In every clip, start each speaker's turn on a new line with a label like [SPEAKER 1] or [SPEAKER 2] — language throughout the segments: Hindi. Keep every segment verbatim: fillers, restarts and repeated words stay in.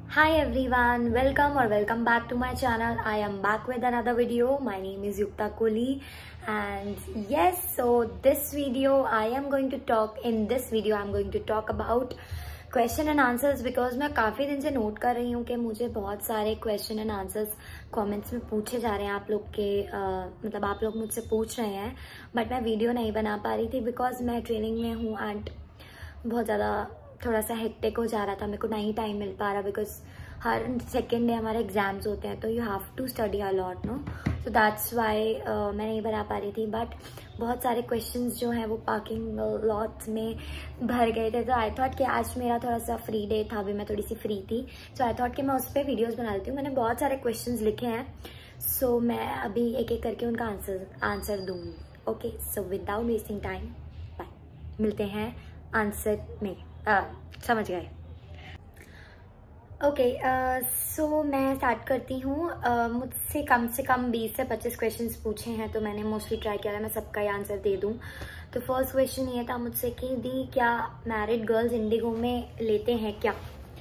[SPEAKER 1] Hi everyone, welcome or welcome back to my channel. I am back with another video. My name is Yukta Kohli and yes, so this video I am going to talk in this video I am going to talk about question and answers because मैं काफ़ी दिन से नोट कर रही हूँ कि मुझे बहुत सारे question and answers comments में पूछे जा रहे हैं आप लोग के uh, मतलब आप लोग मुझसे पूछ रहे हैं बट मैं वीडियो नहीं बना पा रही थी बिकॉज मैं ट्रेनिंग में हूँ एंड बहुत ज़्यादा थोड़ा सा हेक्टिक हो जा रहा था, मेरे को नहीं टाइम मिल पा रहा बिकॉज हर सेकेंड डे हमारे एग्जाम्स होते हैं तो you have to study a lot no, so that's why मैं नहीं बना पा रही थी. बट बहुत सारे क्वेश्चंस जो हैं वो पार्किंग लॉट्स में भर गए थे तो आई थॉट कि आज मेरा थोड़ा सा फ्री डे था, अभी मैं थोड़ी सी फ्री थी सो आई थॉट कि मैं उस पर वीडियोज़ बना लेती हूँ. मैंने बहुत सारे क्वेश्चन लिखे हैं सो so, मैं अभी एक एक करके उनका आंसर आंसर दूँगी. Okay, so without wasting time bye, मिलते हैं आंसर में. आ, समझ गए. ओके सो मैं स्टार्ट करती हूँ. uh, मुझसे कम से कम बीस से पच्चीस क्वेश्चंस पूछे हैं तो मैंने मोस्टली ट्राई किया है मैं सबका ही आंसर दे दूँ. तो फर्स्ट क्वेश्चन ये था मुझसे कि दी क्या मैरिड गर्ल्स इंडिगो में लेते हैं क्या.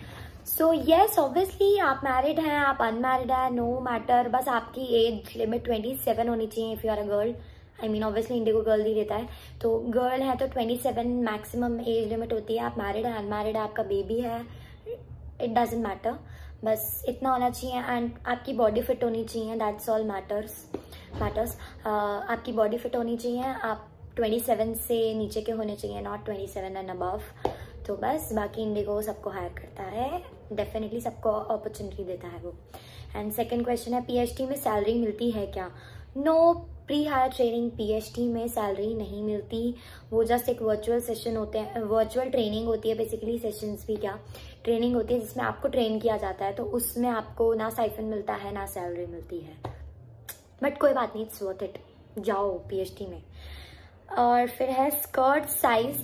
[SPEAKER 1] सो येस ऑब्वियसली आप मैरिड हैं, आप अनमैरिड हैं, नो मैटर, बस आपकी एज लिमिट ट्वेंटी सेवन होनी चाहिए if you are a girl. I mean obviously IndiGo girl ही देता है तो गर्ल है तो twenty seven maximum age limit होती है. आप मैरिड है, अनमैरिड है, आपका बेबी है, इट डजेंट मैटर, बस इतना होना चाहिए. एंड आपकी बॉडी फिट होनी चाहिए, दैट्स ऑल मैटर्स मैटर्स आपकी बॉडी फिट होनी चाहिए. आप ट्वेंटी सेवन से नीचे के होने चाहिए, not twenty seven and above. तो बस बाकी इंडिगो सबको हायर करता है, डेफिनेटली सबको अपॉर्चुनिटी देता है वो. एंड सेकेंड क्वेश्चन है पीएचडी में सैलरी मिलती है क्या. No, pre hire training PhD में सैलरी नहीं मिलती, वो जस्ट एक वर्चुअल सेशन होते हैं, वर्चुअल ट्रेनिंग होती है बेसिकली. सेशंस भी क्या ट्रेनिंग होती है जिसमें आपको ट्रेन किया जाता है तो उसमें आपको ना स्टाइपेंड मिलता है ना सैलरी मिलती है. बट कोई बात नहीं, इट्स वर्थ इट, जाओ पीएचडी में. और फिर है स्कर्ट साइज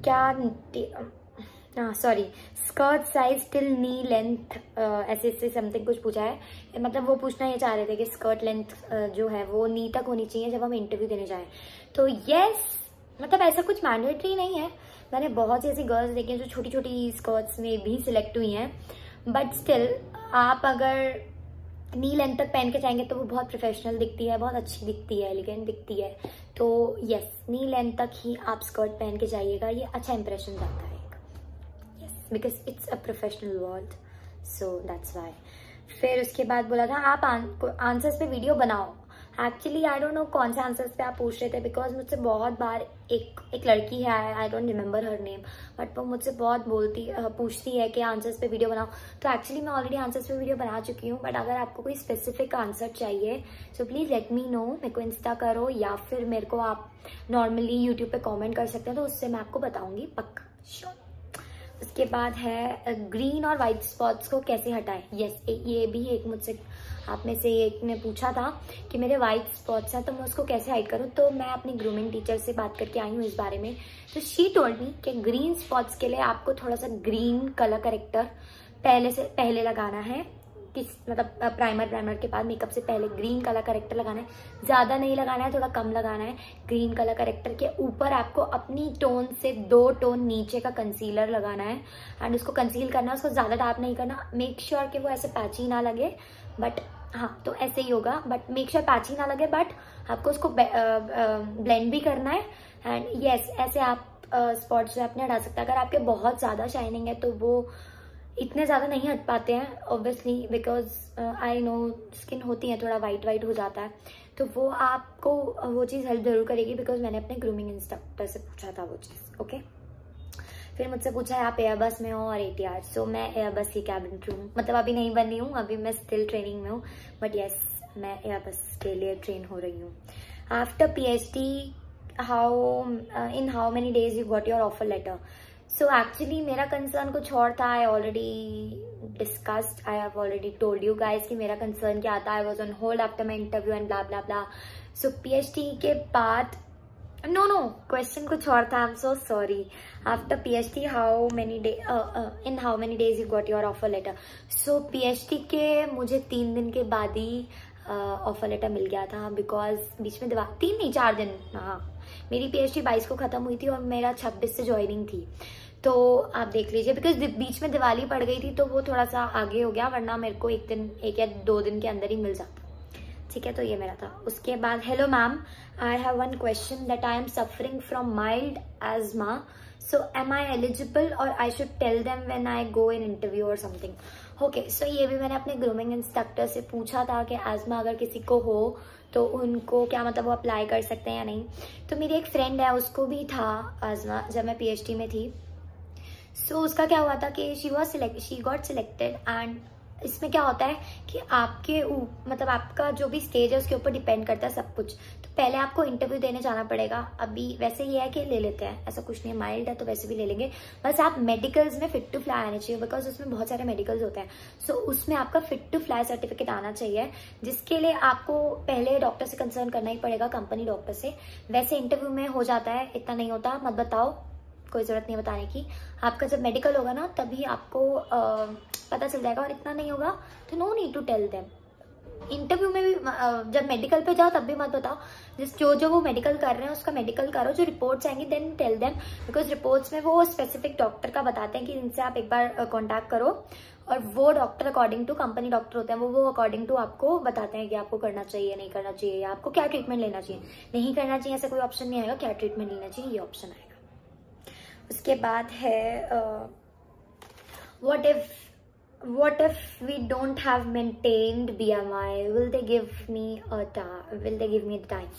[SPEAKER 1] क्या, हाँ sorry skirt size till knee length, ऐसे ऐसे समथिंग कुछ पूछा है. मतलब वो पूछना ये चाह रहे थे कि स्कर्ट लेंथ uh, जो है वो नी तक होनी चाहिए जब हम इंटरव्यू देने जाएं. तो येस, मतलब ऐसा कुछ मैंडेटरी नहीं है. मैंने बहुत सी ऐसी गर्ल्स देखी हैं जो छोटी छोटी स्कर्ट्स में भी सिलेक्ट हुई हैं बट स्टिल आप अगर नी लेंथ तक पहन के जाएंगे तो वो बहुत प्रोफेशनल दिखती है, बहुत अच्छी दिखती है, एलिगेंट दिखती है. तो येस, नी लेंथ तक ही आप स्कर्ट पहन के जाइएगा, ये अच्छा इंप्रेशन जाता है because it's a professional world, so that's why. फिर उसके बाद बोला था आप आंसर्स पे वीडियो बनाओ. एक्चुअली आई डोंट नो कौन से आंसर्स पे आप पूछ रहे थे बिकॉज मुझसे बहुत बार एक एक लड़की है, I don't remember her name, but वो मुझसे बहुत बोलती पूछती है कि आंसर्स पे वीडियो बनाओ. तो एक्चुअली मैं ऑलरेडी आंसर्स पे वीडियो बना चुकी हूँ बट अगर आपको कोई स्पेसिफिक आंसर चाहिए so please let me know. मेरे को इंस्टा करो या फिर मेरे को आप नॉर्मली यूट्यूब पे कॉमेंट कर सकते हैं तो उससे मैं आपको बताऊँगी पक्का, श्योर. उसके बाद है ग्रीन और वाइट स्पॉट्स को कैसे हटाएं. यस, ये भी एक मुझसे आप में से एक ने पूछा था कि मेरे वाइट स्पॉट्स हैं तो मैं उसको कैसे हाइड करूं. तो मैं अपनी ग्रूमिंग टीचर से बात करके आई हूँ इस बारे में. तो शी टोल्ड मी कि ग्रीन स्पॉट्स के लिए आपको थोड़ा सा ग्रीन कलर करेक्टर पहले से पहले लगाना है, किस मतलब प्राइमर प्राइमर के बाद मेकअप से पहले ग्रीन कलर करेक्टर लगाना है. ज़्यादा नहीं लगाना है, थोड़ा कम लगाना है. ग्रीन कलर करेक्टर के ऊपर आपको अपनी टोन से दो टोन नीचे का कंसीलर लगाना है एंड उसको कंसील करना है, उसको ज़्यादा डार्क नहीं करना. मेक श्योर कि वो ऐसे पैची ना लगे, बट हाँ तो ऐसे ही होगा, बट मेक श्योर पैची ना लगे, बट आपको उसको ब्लेंड भी करना है. एंड येस, ऐसे आप स्पॉट्स जो अपने हटा सकते हैं. अगर आपके बहुत ज़्यादा शाइनिंग है तो वो इतने ज़्यादा नहीं हट पाते हैं obviously because I know skin होती है थोड़ा वाइट वाइट हो जाता है तो वो आपको वो चीज़ हेल्प जरूर करेगी बिकॉज मैंने अपने ग्रूमिंग इंस्ट्रक्टर से पूछा था वो चीज़. ओके, फिर मुझसे पूछा है आप एयरबस में हो और एटीआर. सो मैं एयरबस की कैबिन क्रू हूँ, मतलब अभी नहीं बनी हूँ, अभी मैं स्टिल ट्रेनिंग में हूँ बट येस मैं एयरबस के लिए ट्रेन हो रही हूँ. After P H D how in how many days you got your offer letter. So actually मेरा कंसर्न कुछ और था. I already discussed, I have already told you guys कि मेरा कंसर्न क्या था. I was on hold after my interview and blah blah blah. So PhD के बाद नो नो क्वेश्चन कुछ और था, I am so sorry. After PhD how many day in how many days you got your offer letter. So PhD के मुझे तीन दिन के बाद ही ऑफर लेटर मिल गया था बिकॉज बीच में दवा तीन नहीं चार दिन हाँ मेरी पीएचडी बाईस को ख़त्म हुई थी और मेरा छब्बीस से ज्वाइनिंग थी. तो आप देख लीजिए, बिकॉज बीच में दिवाली पड़ गई थी तो वो थोड़ा सा आगे हो गया, वरना मेरे को एक दिन एक या दो दिन के अंदर ही मिल जाता। ठीक है, तो ये मेरा था। उसके बाद, hello ma'am, I have one question that I am suffering from mild asthma, so am I eligible or I should tell them when I go in interview or something. Okay, so ये भी मैंने अपने ग्रूमिंग इंस्ट्रक्टर से पूछा था कि एजमा अगर किसी को हो तो उनको क्या मतलब वो अप्लाई कर सकते हैं या नहीं। तो मेरी एक फ्रेंड है, उसको भी था एजमा जब मैं पीएचडी में थी। सो so, उसका क्या हुआ था कि she was select she got selected and इसमें क्या होता है कि आपके मतलब आपका जो भी स्टेज है उसके ऊपर डिपेंड करता है सब कुछ। तो पहले आपको इंटरव्यू देने जाना पड़ेगा। अभी वैसे ये है कि ले लेते हैं, ऐसा कुछ नहीं है, माइल्ड है तो वैसे भी ले लेंगे। बस आप मेडिकल्स में फिट टू फ्लाई आने चाहिए, बिकॉज उसमें बहुत सारे मेडिकल्स होते हैं। सो so, उसमें आपका फिट टू फ्लाई सर्टिफिकेट आना चाहिए, जिसके लिए आपको पहले डॉक्टर से कंसर्न करना ही पड़ेगा, कंपनी डॉक्टर से। वैसे इंटरव्यू में हो जाता है, इतना नहीं होता, मत बताओ, कोई जरूरत नहीं बताने की। आपका जब मेडिकल होगा ना तभी आपको आ, पता चल जाएगा, और इतना नहीं होगा तो no need to tell them. Interview में भी आ, जब मेडिकल पे जाओ तब भी मत बताओ। जिस जो जो वो मेडिकल कर रहे हैं उसका मेडिकल करो, जो रिपोर्ट्स आएंगी then tell them, because reports में वो स्पेसिफिक डॉक्टर का बताते हैं कि इनसे आप एक बार कॉन्टैक्ट करो, और वो doctor according to company doctor होते हैं, वो वो अकॉर्डिंग टू आपको बताते हैं कि आपको करना चाहिए नहीं करना चाहिए, या आपको क्या ट्रीटमेंट लेना चाहिए नहीं करना चाहिए। ऐसा कोई ऑप्शन नहीं आएगा, क्या ट्रीटमेंट लेना चाहिए ये ऑप्शन आएगा। उसके बाद है what if what if we don't have maintained B M I, will they give me a will they give me the time?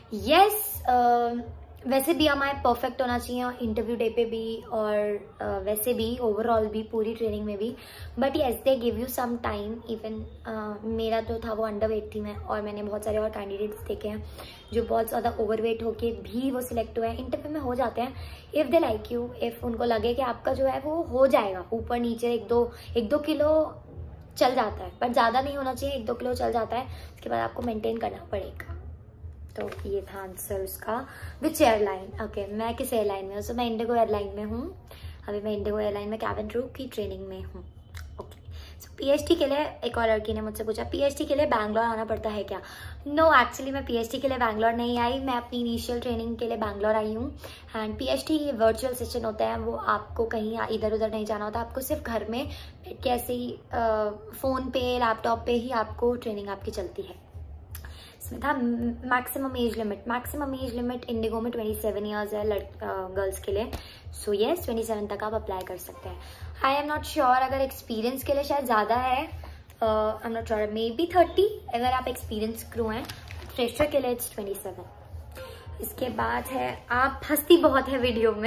[SPEAKER 1] Yes, वैसे बी एम आई परफेक्ट होना चाहिए इंटरव्यू डे पे भी, और uh, वैसे भी ओवरऑल भी पूरी ट्रेनिंग में भी। But yes they give you some time. Even मेरा तो था वो अंडर वेट थी मैं, और मैंने बहुत सारे और कैंडिडेट्स देखे हैं जो बहुत ज़्यादा ओवर वेट होके भी वो सिलेक्ट हुए हैं, इंटरव्यू में हो जाते हैं। If they like you, if उनको लगे कि आपका जो है वो हो जाएगा, ऊपर नीचे एक दो एक दो किलो चल जाता है, बट ज़्यादा नहीं होना चाहिए, एक दो किलो चल जाता है, उसके बाद आपको मेंटेन करना पड़ेगा। तो ये था आंसर उसका। विच एयरलाइन? ओके, मैं किस एयरलाइन में हूँ? सो मैं इंडिगो एयरलाइन में हूँ। अभी मैं इंडिगो एयरलाइन में कैबिन क्रू की ट्रेनिंग में हूँ। ओके, सो पीएचडी के लिए एक और लड़की ने मुझसे पूछा, पीएचडी के लिए बैंगलोर आना पड़ता है क्या? नो, एक्चुअली मैं पीएचडी के लिए बैंगलोर नहीं आई, मैं अपनी इनिशियल ट्रेनिंग के लिए बैंगलोर आई हूँ। एंड पीएचडी वर्चुअल सेशन होता है, वो आपको कहीं इधर उधर नहीं जाना होता, आपको सिर्फ घर में कैसे ही फ़ोन पे लैपटॉप पे ही आपको ट्रेनिंग आपकी चलती है। इसमें था maximum age limit, maximum age limit IndiGo में ट्वेंटी सेवन ईयर्स है गर्ल्स के लिए। सो येस, ट्वेंटी सेवन तक आप अप्लाई कर सकते हैं। आई एम नॉट श्योर, अगर एक्सपीरियंस के लिए शायद ज़्यादा है, I am not sure, maybe thirty अगर आप एक्सपीरियंस क्रू हैं। फ्रेशर के लिए इट्स ट्वेंटी सेवन। इसके बाद है, आप हंसती बहुत है वीडियो में।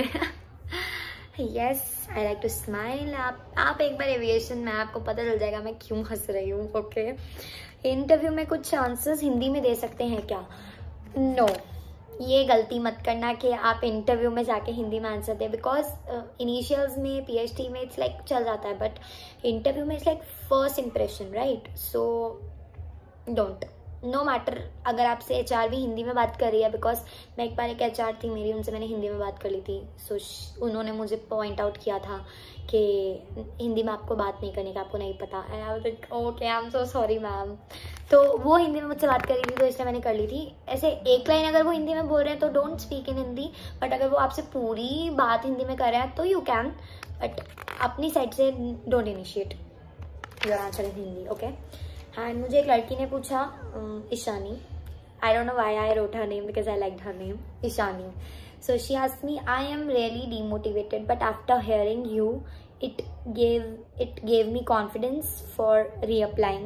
[SPEAKER 1] Yes, I like to smile. आप आप एक बार एविएशन में आपको पता चल जाएगा मैं क्यों हंस रही हूँ। ओके, इंटरव्यू में कुछ चांसेस हिंदी में दे सकते हैं क्या? नो, ये गलती मत करना कि आप इंटरव्यू में जाके हिंदी में आंसर दें, बिकॉज इनिशियल्स में पीएचडी में इट्स लाइक चल जाता है, बट इंटरव्यू में it's like first impression, right? So don't, no matter अगर आपसे एचआर भी हिंदी में बात कर रही है, बिकॉज मैं एक बार एक एचआर थी मेरी, उनसे मैंने हिंदी में बात कर ली थी। सो so, उन्होंने मुझे पॉइंट आउट किया था कि हिंदी में आपको बात नहीं करने का, आपको नहीं पता। And I was like okay, I am so sorry ma'am. तो वो हिंदी में मुझसे बात कर रही थी, तो इसलिए मैंने कर ली थी। ऐसे एक लाइन अगर वो हिंदी में बोल रहे हैं तो don't speak in Hindi, but अगर वो आपसे पूरी बात हिंदी में कर रहे हैं तो यू कैन, बट अपनी साइड से don't initiate your answer in Hindi. Okay, and मुझे एक लड़की ने पूछा, Ishani, I don't know why I wrote her name because I liked her name, Ishani. So she asked me, I am really demotivated, but after hearing you, it gave it gave me confidence for reapplying.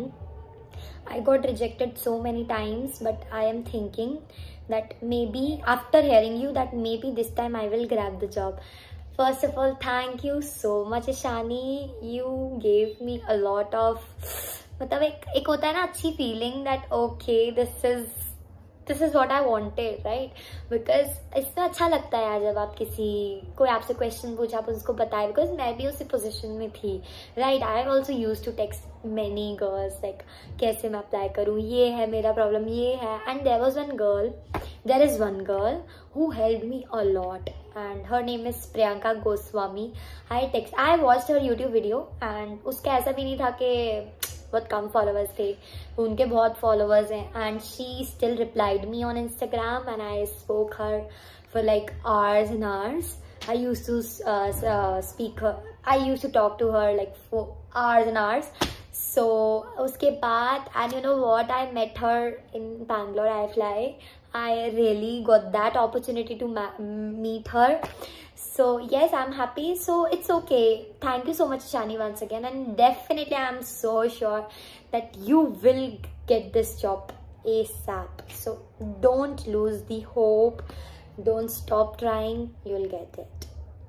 [SPEAKER 1] I got rejected so many times, but I am thinking that maybe after hearing you, that maybe this time I will grab the job. First of all, thank you so much, Ishani. You gave me a lot of, मतलब एक एक होता है ना अच्छी feeling that okay this is this is what I wanted, right? Because इसमें अच्छा लगता है यार जब आप किसी कोई आपसे क्वेश्चन पूछा आप उसको बताए, बिकॉज मैं भी उसी पोजीशन में थी, right? I also use to text many girls like कैसे मैं अप्लाई करूँ, ये है मेरा प्रॉब्लम, ये है। And there was one girl there is one girl who helped me a lot and her name is Priyanka Goswami. I text I watched her YouTube video and उसका ऐसा भी नहीं था कि बहुत कम फॉलोअर्स थे, उनके बहुत फॉलोअर्स हैं। And she still replied me on Instagram and I spoke her for like hours and hours. I used to uh, uh, speak her, I used to talk to her like for hours and hours. So उसके बाद, and you know what, I met her in Bangalore I Fly. I really got that opportunity to meet her. So yes, I'm happy. So it's okay. Thank you so much, Ishani, once again. And definitely I'm so sure that you will get this job ASAP. So don't lose the hope. Don't stop trying. You'll get it.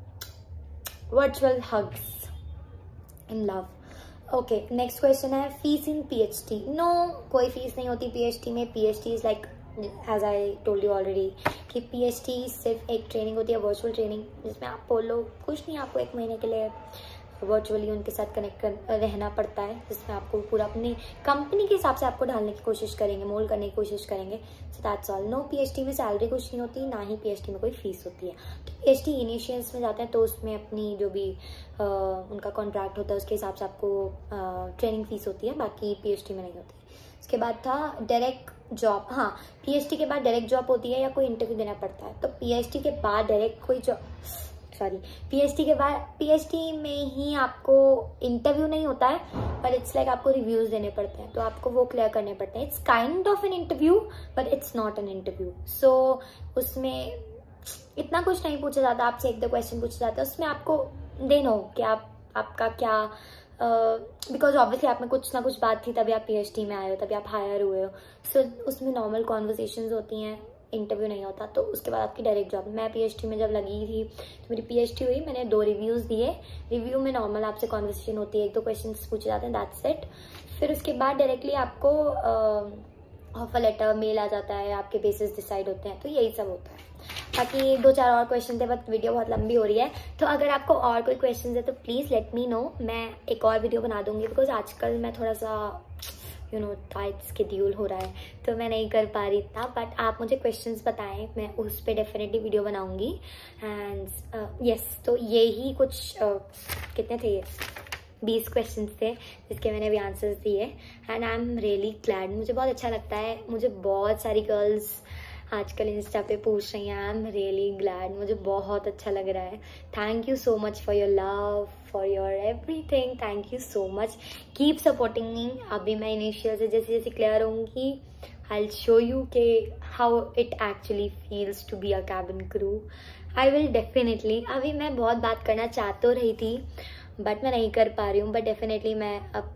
[SPEAKER 1] Virtual hugs in love. Okay, next question है fees in PhD. No, कोई fees नहीं होती PhD में. PhD is like, as I told you already, कि PhD सिर्फ एक ट्रेनिंग होती है, वर्चुअल ट्रेनिंग, जिसमें आप बोलो कुछ नहीं, आपको एक महीने के लिए वर्चुअली उनके साथ कनेक्ट कर रहना पड़ता है, जिसमें आपको पूरा अपनी कंपनी के हिसाब से आपको ढालने की कोशिश करेंगे, मोल्ड करने की कोशिश करेंगे. So that's all. No, PhD में सैलरी कुछ नहीं होती, ना ही पीएचडी में कोई फीस होती है. तो पीएचडी इनिशियल्स में जाते हैं तो उसमें अपनी जो भी आ, उनका कॉन्ट्रैक्ट होता है उसके हिसाब से आपको ट्रेनिंग फीस होती है, बाकी पीएचडी में नहीं होती. उसके बाद था डायरेक्ट जॉब. हाँ, पीएचडी के बाद डायरेक्ट जॉब होती है या कोई इंटरव्यू देना पड़ता है. तो पीएचडी के बाद डायरेक्ट कोई जॉब सॉरी पीएचडी के बाद पीएचडी में ही आपको इंटरव्यू नहीं होता है, पर इट्स लाइक आपको रिव्यूज देने पड़ते हैं, तो आपको वो क्लियर करने पड़ते हैं. It's kind of an interview but it's not an interview. So उसमें इतना कुछ नहीं पूछा जाता, आपसे एक दो क्वेश्चन पूछे जाते हैं. उसमें आपको दे नो कि आप आपका क्या, बिकॉज ऑब्वियसली आप में कुछ ना कुछ बात थी तभी आप पीएचडी में आए हो, तभी आप हायर हुए हो. सो so, उसमें नॉर्मल कॉन्वर्सेशंस होती हैं, इंटरव्यू नहीं होता. तो उसके बाद आपकी डायरेक्ट जॉब. मैं पीएचडी में जब लगी थी तो मेरी पीएचडी हुई, मैंने दो रिव्यूज दिए. रिव्यू में नॉर्मल आपसे कॉन्वर्सेशन होती है, एक दो क्वेश्चंस पूछे जाते हैं, दैट्स इट. फिर उसके बाद डायरेक्टली आपको ऑफर लेटर मेल आ जाता है, आपके बेसिस डिसाइड होते हैं. तो यही सब होता है. बाकी दो चार और क्वेश्चन थे, बट वीडियो बहुत लंबी हो रही है. तो अगर आपको और कोई क्वेश्चन है तो प्लीज़ लेट मी नो. मैं एक और वीडियो बना दूंगी, बिकॉज आजकल मैं थोड़ा सा यू नो टाइट स्केड्यूल हो रहा है तो मैं नहीं कर पा रही था. बट आप मुझे क्वेश्चंस बताएं, मैं उस पर डेफिनेटली वीडियो बनाऊंगी. एंड यस, तो ये ही कुछ uh, कितने थे ये बीस क्वेश्चंस थे जिसके मैंने भी आंसर्स दिए. And I am really glad. मुझे बहुत अच्छा लगता है. मुझे बहुत सारी गर्ल्स आजकल इंस्टा पे पूछ रही हैं. I am really glad. मुझे बहुत अच्छा लग रहा है. Thank you so much for your love, for your everything. Thank you so much. Keep supporting me. अभी मैं इनिशियल से जैसे जैसे क्लियर होंगी, आई विल शो यू के how it actually feels to be a cabin crew. I will definitely. अभी मैं बहुत बात करना चाह तो रही थी बट मैं नहीं कर पा रही हूँ. बट डेफिनेटली मैं अब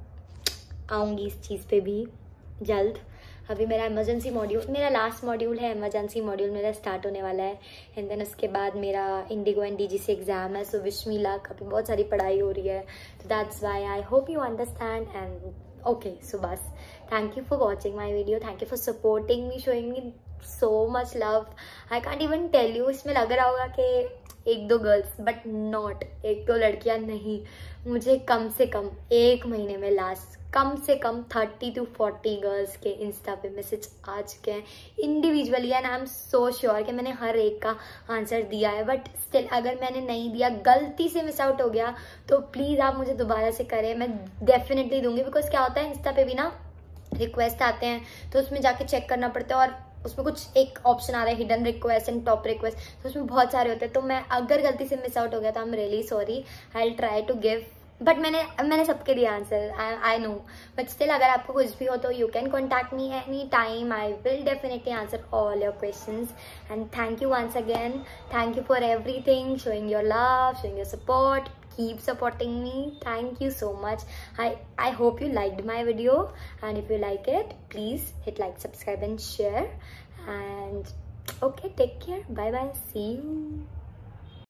[SPEAKER 1] आऊँगी इस चीज़ पे भी जल्द. अभी मेरा इमरजेंसी मॉड्यूल, मेरा लास्ट मॉड्यूल है, इमरजेंसी मॉड्यूल मेरा स्टार्ट होने वाला है. एंड देन उसके बाद मेरा इंडिगो एंड डीजीसी एग्जाम है. So wish me luck. अभी बहुत सारी पढ़ाई हो रही है, तो that's why I hope you understand. And okay, so बस thank you for watching my video. Thank you for supporting me, showing me so much love. I can't even tell you. इसमें लग रहा होगा कि एक दो गर्ल्स, बट नॉट, एक दो लड़कियां नहीं. मुझे कम से कम एक महीने में लास्ट कम से कम थर्टी टू फोर्टी गर्ल्स के इंस्टा पे मैसेज आ चुके हैं individually. And I am so sure कि मैंने हर एक का आंसर दिया है. बट स्टिल अगर मैंने नहीं दिया, गलती से मिस आउट हो गया, तो प्लीज़ आप मुझे दोबारा से करें. मैं डेफिनेटली दूंगी. बिकॉज क्या होता है, इंस्टा पे भी ना रिक्वेस्ट आते हैं तो उसमें जाके चेक करना पड़ता है, और उसमें कुछ एक ऑप्शन आ रहा है hidden request and top request, तो उसमें बहुत सारे होते हैं. तो मैं अगर गलती से मिस आउट हो गया तो I am really sorry. I will try to give. But मैंने मैंने सबके दिए answer, I know. But still अगर आपको कुछ भी हो तो you can contact me any time. I will definitely answer all your questions. And thank you once again. Thank you for everything, showing your love, showing your support. Keep supporting me. Thank you so much. I I hope you liked my video, and if you like it, please hit like, subscribe and share. And okay, take care. Bye bye. See you.